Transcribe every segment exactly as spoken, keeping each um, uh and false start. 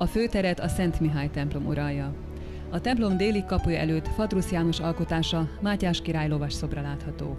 A főteret a Szent Mihály templom uralja. A templom déli kapuja előtt Fatrusz János alkotása, Mátyás király lovas szobra látható.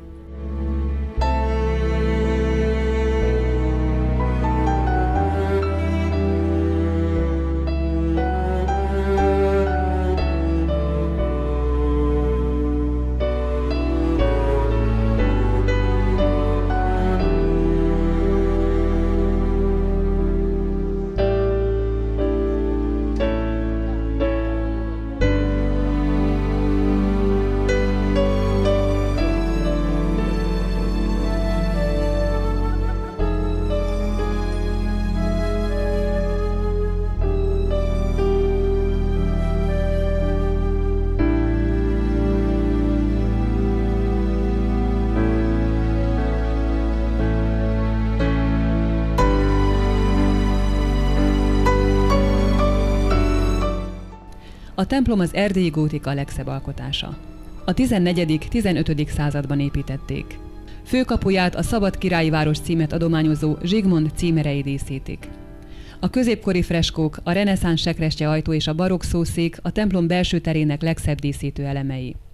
A templom az erdélyi gótika legszebb alkotása. A tizennegyedik-tizenötödik században építették. Főkapuját a Szabad Királyi Város címet adományozó Zsigmond címerei díszítik. A középkori freskók, a reneszánsz sekrestye ajtó és a barokk szószék a templom belső terének legszebb díszítő elemei.